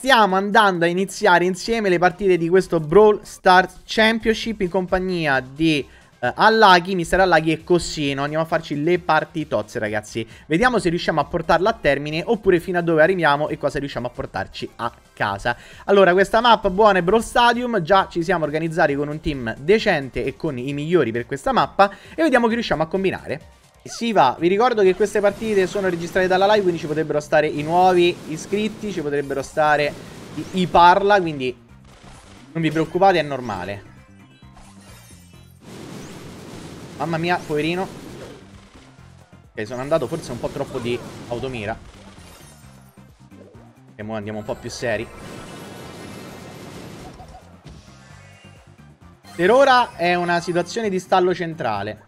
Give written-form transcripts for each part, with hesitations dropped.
stiamo andando a iniziare insieme le partite di questo Brawl Stars Championship in compagnia di Allaghi, Mister Allaghi e Cossino. Andiamo a farci le partitozze, ragazzi. Vediamo se riusciamo a portarla a termine oppure fino a dove arriviamo e cosa riusciamo a portarci a casa. Allora, questa mappa buona è Brawl Stadium. Già ci siamo organizzati con un team decente e con i migliori per questa mappa e vediamo che riusciamo a combinare. Si va, vi ricordo che queste partite sono registrate dalla live, quindi ci potrebbero stare i nuovi iscritti, ci potrebbero stare i parla, quindi non vi preoccupate, è normale. Mamma mia, poverino. Ok, sono andato forse un po' troppo di automira. E ora andiamo un po' più seri. Per ora è una situazione di stallo centrale.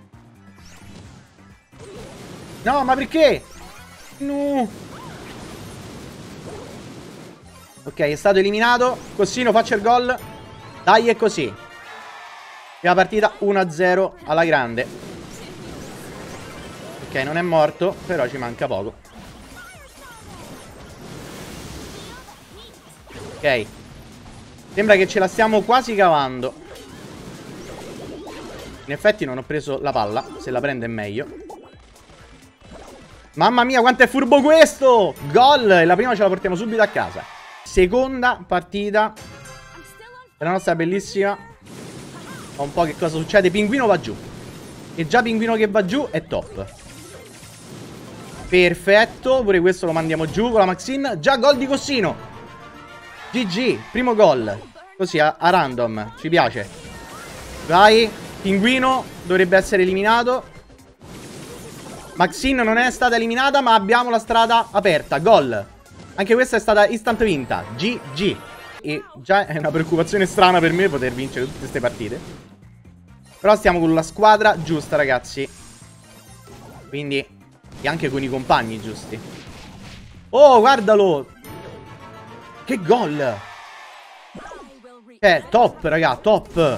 No, ma perché? No. Ok, è stato eliminato. Cossino, faccia il gol. Dai, è così. Prima partita 1-0 alla grande. Ok, non è morto, però ci manca poco. Ok. Sembra che ce la stiamo quasi cavando. In effetti non ho preso la palla. Se la prende è meglio. Mamma mia, quanto è furbo questo! Gol! E la prima ce la portiamo subito a casa. Seconda partita della nostra bellissima. Un po' che cosa succede. Pinguino va giù. E già Pinguino che va giù è top. Perfetto. Pure questo lo mandiamo giù con la Maxine. Già gol di Cossino. GG. Primo gol. Così a random. Ci piace. Vai. Pinguino dovrebbe essere eliminato. Maxine non è stata eliminata, ma abbiamo la strada aperta. Gol. Anche questa è stata instant vinta. GG. E già è una preoccupazione strana per me poter vincere tutte queste partite. Però stiamo con la squadra giusta, ragazzi. Quindi e anche con i compagni giusti. Oh, guardalo. Che gol. Top, raga, top.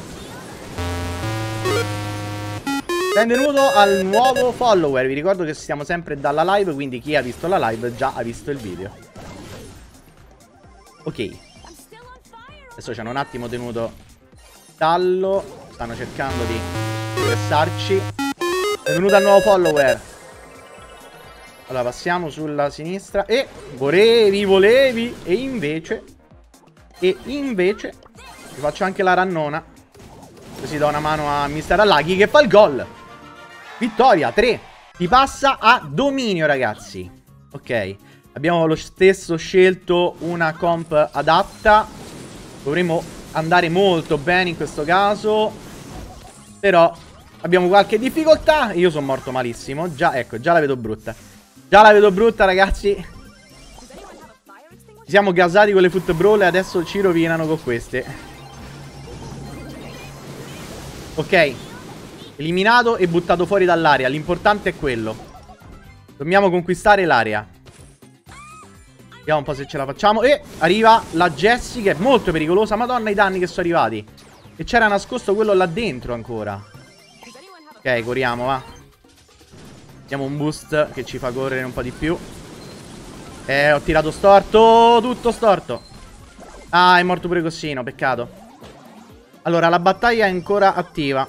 Benvenuto al nuovo follower. Vi ricordo che siamo sempre dalla live, quindi chi ha visto la live già ha visto il video. Ok. Adesso ci hanno un attimo tenuto stallo. Stanno cercando di pressarci. Benvenuto al nuovo follower. Allora passiamo sulla sinistra. E volevi. E invece vi faccio anche la rannona. Così do una mano a Mister Allaghi che fa il gol. Vittoria 3. Si passa a dominio, ragazzi. Ok. Abbiamo lo stesso scelto una comp adatta. Dovremmo andare molto bene in questo caso. Però abbiamo qualche difficoltà. Io sono morto malissimo. Già, ecco, già la vedo brutta. Già la vedo brutta, ragazzi. Ci siamo gasati con le football e adesso ci rovinano con queste. Ok. Eliminato e buttato fuori dall'area. L'importante è quello. Dobbiamo conquistare l'area. Vediamo un po' se ce la facciamo. E arriva la Jessie che è molto pericolosa. Madonna i danni che sono arrivati. E c'era nascosto quello là dentro ancora. Ok, corriamo, va. Diamo un boost che ci fa correre un po' di più. Ho tirato storto. Tutto storto. Ah, è morto pure Cossino, peccato. Allora, la battaglia è ancora attiva.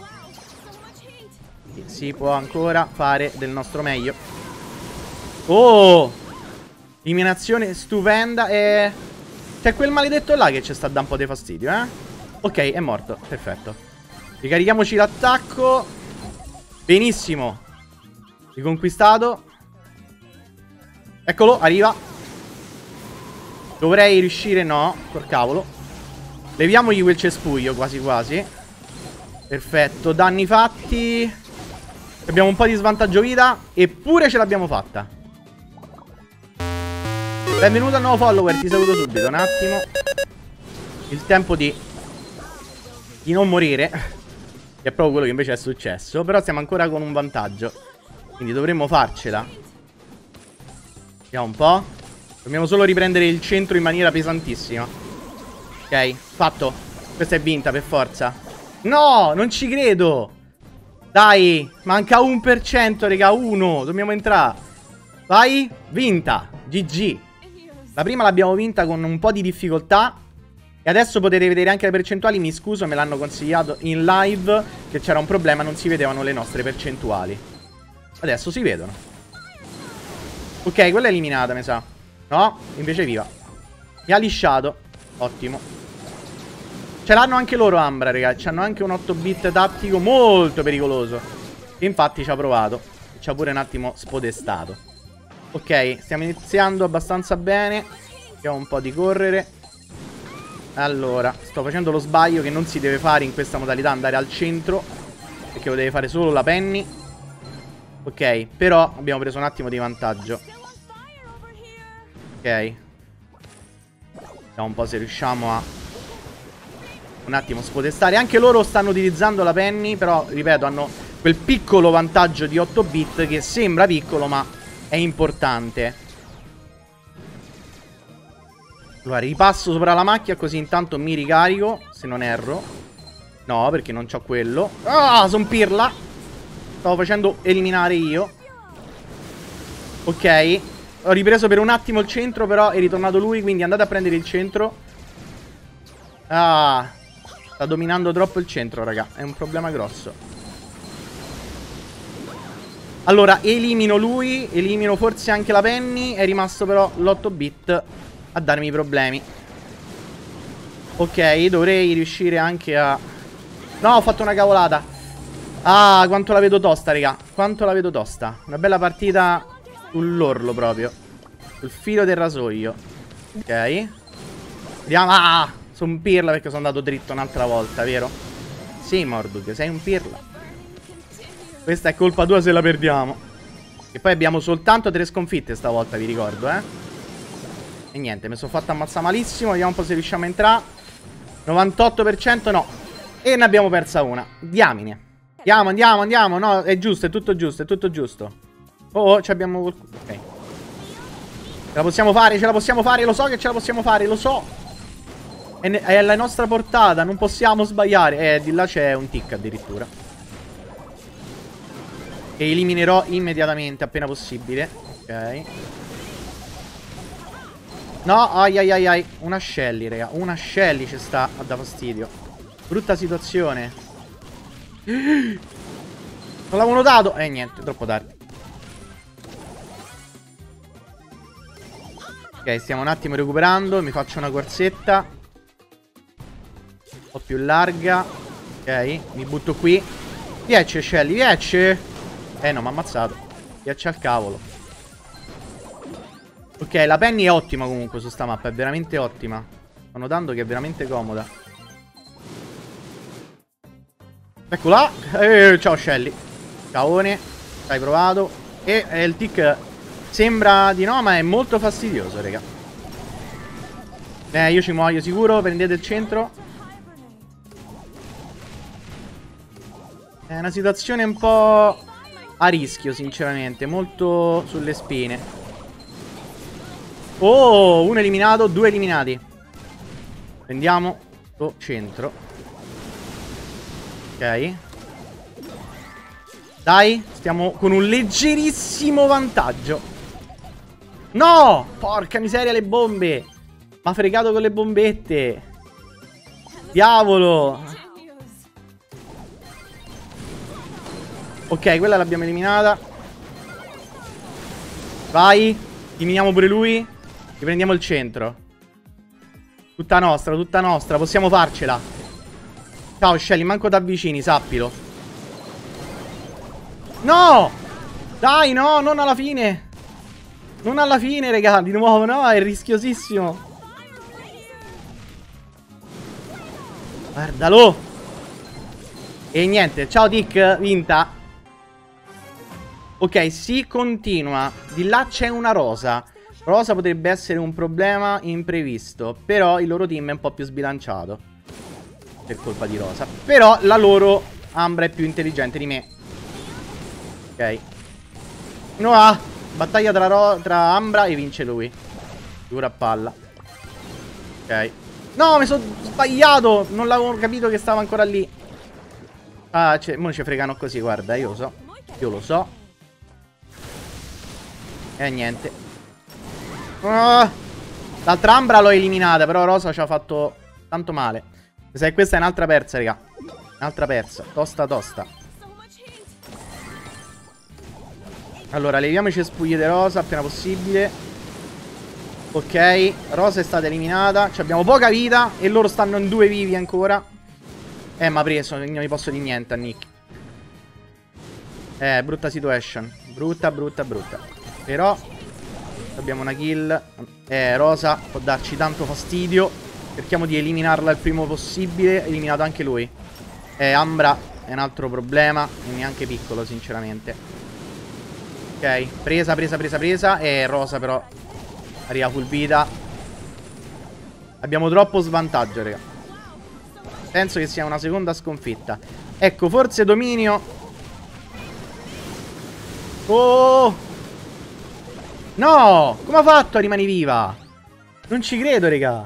Si può ancora fare del nostro meglio. Oh! Eliminazione stupenda. E c'è quel maledetto là che ci sta da un po' di fastidio, eh? Ok, è morto, perfetto. Ricarichiamoci l'attacco. Benissimo. Riconquistato. Eccolo, arriva. Dovrei riuscire, no, col cavolo. Leviamogli quel cespuglio, quasi quasi. Perfetto, danni fatti. Abbiamo un po' di svantaggio vita. Eppure ce l'abbiamo fatta. Benvenuto al nuovo follower, ti saluto subito, un attimo. Il tempo di non morire. Che è proprio quello che invece è successo. Però siamo ancora con un vantaggio. Quindi dovremmo farcela. Vediamo un po'. Dobbiamo solo riprendere il centro in maniera pesantissima. Ok, fatto. Questa è vinta per forza. No, non ci credo. Dai, manca 1%, raga, 1. Dobbiamo entrare. Vai, vinta. GG. La prima l'abbiamo vinta con un po' di difficoltà. E adesso potete vedere anche le percentuali. Mi scuso, me l'hanno consigliato in live che c'era un problema, non si vedevano le nostre percentuali. Adesso si vedono. Ok, quella è eliminata, mi sa. No, invece viva. Mi ha lisciato. Ottimo. Ce l'hanno anche loro Ambra, ragazzi. C'hanno anche un 8-bit tattico molto pericoloso. E infatti ci ha provato. Ci ha pure un attimo spodestato. Ok, stiamo iniziando abbastanza bene. Abbiamo un po' di correre. Allora, sto facendo lo sbaglio che non si deve fare in questa modalità, andare al centro, perché lo deve fare solo la Penny. Ok, però abbiamo preso un attimo di vantaggio. Ok. Vediamo un po' se riusciamo a un attimo spodestare. Anche loro stanno utilizzando la Penny, però, ripeto, hanno quel piccolo vantaggio di 8 bit che sembra piccolo, ma è importante. Allora, ripasso sopra la macchia, così intanto mi ricarico, se non erro. No, perché non c'ho quello. Ah, son pirla. Stavo facendo eliminare io. Ok. Ho ripreso per un attimo il centro, però è ritornato lui, quindi andate a prendere il centro. Ah, sta dominando troppo il centro, raga. È un problema grosso. Allora, elimino lui. Elimino forse anche la Penny. È rimasto però l'8-bit a darmi problemi. Ok, dovrei riuscire anche a... No, ho fatto una cavolata. Ah, quanto la vedo tosta, raga. Quanto la vedo tosta. Una bella partita sull'orlo proprio. Sul filo del rasoio. Ok. Vediamo. Ah, sono un pirla perché sono andato dritto un'altra volta, vero? Sì, Mordug, sei un pirla. Questa è colpa tua se la perdiamo. E poi abbiamo soltanto 3 sconfitte stavolta, vi ricordo, E niente, mi sono fatto ammazzare malissimo. Vediamo un po' se riusciamo a entrare. 98% no. E ne abbiamo persa una. Diamine. Andiamo, andiamo, andiamo. No, è giusto, è tutto giusto, è tutto giusto. Oh, ci abbiamo qualcuno. Ok. Ce la possiamo fare, ce la possiamo fare. Lo so che ce la possiamo fare, lo so. È alla nostra portata, non possiamo sbagliare. Di là c'è un tick addirittura. Che eliminerò immediatamente, appena possibile. Ok. No, ai ai ai ai. Una Shelly, raga. Una Shelly ci sta a da fastidio. Brutta situazione. Non l'avevo notato. Niente, troppo tardi. Ok, stiamo un attimo recuperando. Mi faccio una corsetta un po' più larga. Ok, mi butto qui. Riesce Shelly, riesce. No, mi ha ammazzato. Riesce al cavolo. Ok, la Penny è ottima comunque su sta mappa, è veramente ottima. Sto notando che è veramente comoda. Eccola. Ciao Shelly. Caone. Hai provato. E il tick sembra di no, ma è molto fastidioso, raga. Io ci muoio sicuro. Prendete il centro. È una situazione un po' a rischio, sinceramente. Molto sulle spine. Oh, uno eliminato, 2 eliminati. Prendiamo lo centro. Ok. Dai, stiamo con un leggerissimo vantaggio. No! Porca miseria, le bombe. M'ha fregato con le bombette. Diavolo. Ok, quella l'abbiamo eliminata. Vai. Eliminiamo pure lui. Riprendiamo il centro. Tutta nostra, possiamo farcela. Ciao Shelly, manco t'avvicini, sappilo. No! Dai, no, non alla fine. Non alla fine, raga, di nuovo, no, è rischiosissimo. Guardalo. E niente, ciao Tick, vinta. Ok, si continua. Di là c'è una rosa. Rosa potrebbe essere un problema imprevisto, però il loro team è un po' più sbilanciato per colpa di Rosa. Però la loro Ambra è più intelligente di me. Ok. No, battaglia tra Ambra e vince lui. Figura a palla. Ok. No, mi sono sbagliato. Non l'avevo capito che stava ancora lì. Ah, mo ci fregano così, guarda, io lo so. Io lo so. E niente. Ah, L'altra Ambra l'ho eliminata, però Rosa ci ha fatto tanto male. Se questa è un'altra persa, raga. Un'altra persa. Tosta, tosta. Allora, leviamo i cespugli di Rosa appena possibile. Ok, Rosa è stata eliminata. Abbiamo poca vita e loro stanno in 2 vivi ancora. Mi ha preso, non gli posso dire niente a Nick. Brutta situation. Brutta, brutta, brutta. Però abbiamo una kill. Rosa può darci tanto fastidio. Cerchiamo di eliminarla il primo possibile. Eliminato anche lui. Ambra è un altro problema. E neanche piccolo, sinceramente. Ok, presa, presa, presa, presa. Rosa però arriva full vita. Abbiamo troppo svantaggio, raga. Penso che sia una seconda sconfitta. Ecco, forse dominio. Oh! No! Come ha fatto a rimanere viva? Non ci credo, raga.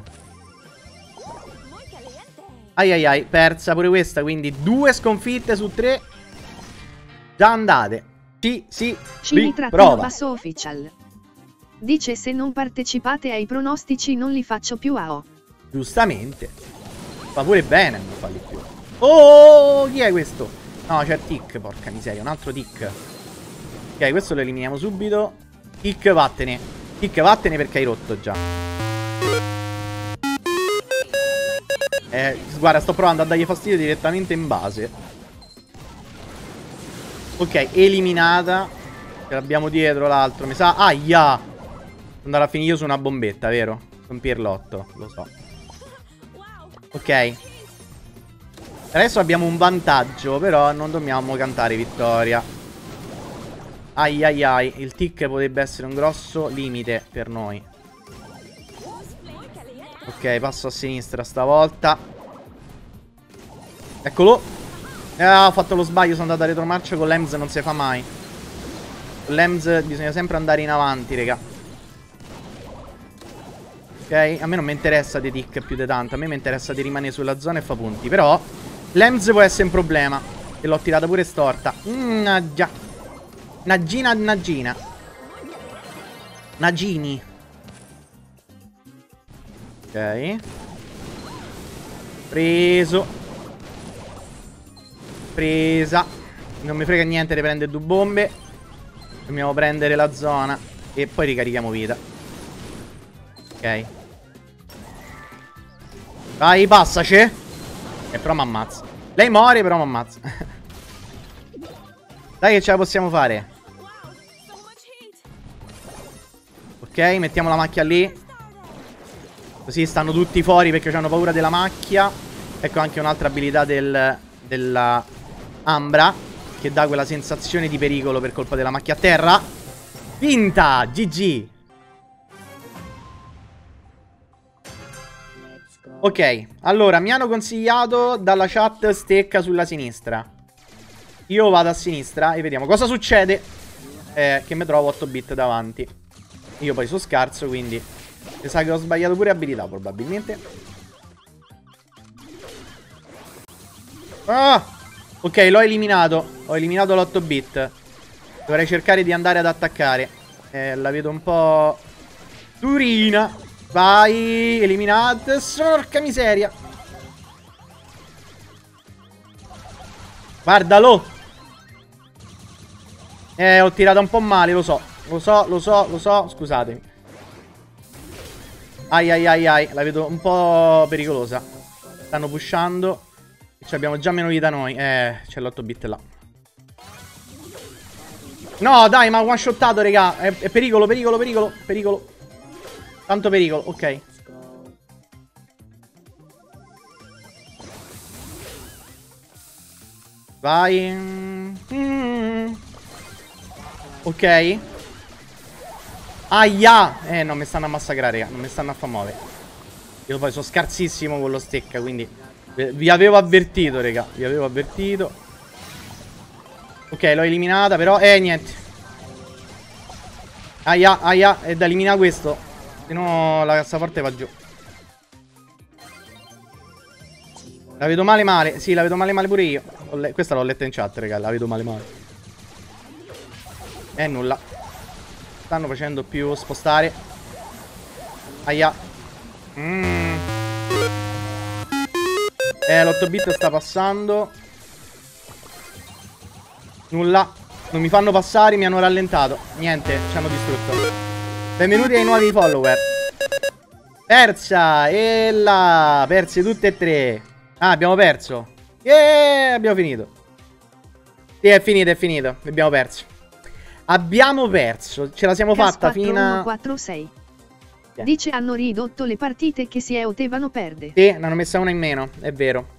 Ai ai ai, persa pure questa. Quindi 2 sconfitte su 3 già andate. Sì, Cini-Basso Official dice: se non partecipate ai pronostici non li faccio più a O. Giustamente. Fa pure bene a non farli più. Oh, chi è questo? No, c'è Tick, porca miseria, un altro Tick. Ok, questo lo eliminiamo subito. Tick, vattene. Tick, vattene perché hai rotto già. Guarda, sto provando a dargli fastidio direttamente in base. Ok, eliminata. Ce l'abbiamo dietro l'altro, mi sa. Aia! Andare a finire io su una bombetta, vero? Con Pierlotto, lo so. Ok. Adesso abbiamo un vantaggio, però non dobbiamo cantare vittoria. Ai ai ai. Il tick potrebbe essere un grosso limite per noi. Ok, passo a sinistra stavolta. Eccolo. Ho fatto lo sbaglio, sono andato a retromarcia. Con l'Ems non si fa mai. Con l'Ems bisogna sempre andare in avanti, raga. Ok, a me non mi interessa di tick più di tanto. A me mi interessa di rimanere sulla zona e fa punti. Però l'Ems può essere un problema. E l'ho tirata pure storta. Già. Nagina, Nagina. Nagini. Ok. Preso. Presa. Non mi frega niente di prendere 2 bombe. Dobbiamo prendere la zona. E poi ricarichiamo vita. Ok. Vai, passaci. Però mi ammazza. Lei muore, però mi ammazza. Dai che ce la possiamo fare. Ok, mettiamo la macchia lì. Così stanno tutti fuori perché hanno paura della macchia. Ecco anche un'altra abilità della Ambra, che dà quella sensazione di pericolo per colpa della macchia a terra. Vinta! GG! Ok, allora mi hanno consigliato dalla chat stecca sulla sinistra. Io vado a sinistra e vediamo cosa succede. Che mi trovo 8 bit davanti. Io poi sono scarso, quindi mi sa che ho sbagliato pure abilità probabilmente. Ah! Ok, l'ho eliminato. Ho eliminato l'8 bit. Dovrei cercare di andare ad attaccare. La vedo un po' durina. Vai, eliminate. Porca miseria. Guardalo. Ho tirato un po' male, lo so. Lo so. Scusatemi. Ai ai ai ai. La vedo un po' pericolosa. Stanno pushando. Abbiamo già meno vita noi. C'è l'8 bit là. No, dai, ma one shottato, raga. È pericolo. Tanto pericolo, ok. Vai. Ok. Aia. No, mi stanno a massacrare, raga. Non mi stanno a far muovere. Io poi sono scarsissimo con lo stecca, quindi vi avevo avvertito, raga. Vi avevo avvertito. Ok, l'ho eliminata, però niente. Aia. È da eliminare questo. Se no la cassaforte va giù. La vedo male. Sì, la vedo male pure io. Questa l'ho letta in chat, raga. La vedo male. Nulla. Stanno facendo più spostare. Aia. L'8 bit sta passando. Nulla. Non mi fanno passare, mi hanno rallentato. Niente, ci hanno distrutto. Benvenuti ai nuovi follower. Persa. E là. Perse tutte e tre. Ah, abbiamo perso. Abbiamo finito. Sì, è finito. Abbiamo perso. Abbiamo perso. Ce la siamo fatta fino a 4146. Dice hanno ridotto le partite che si potevano perdere. Sì, ne hanno messa una in meno, è vero.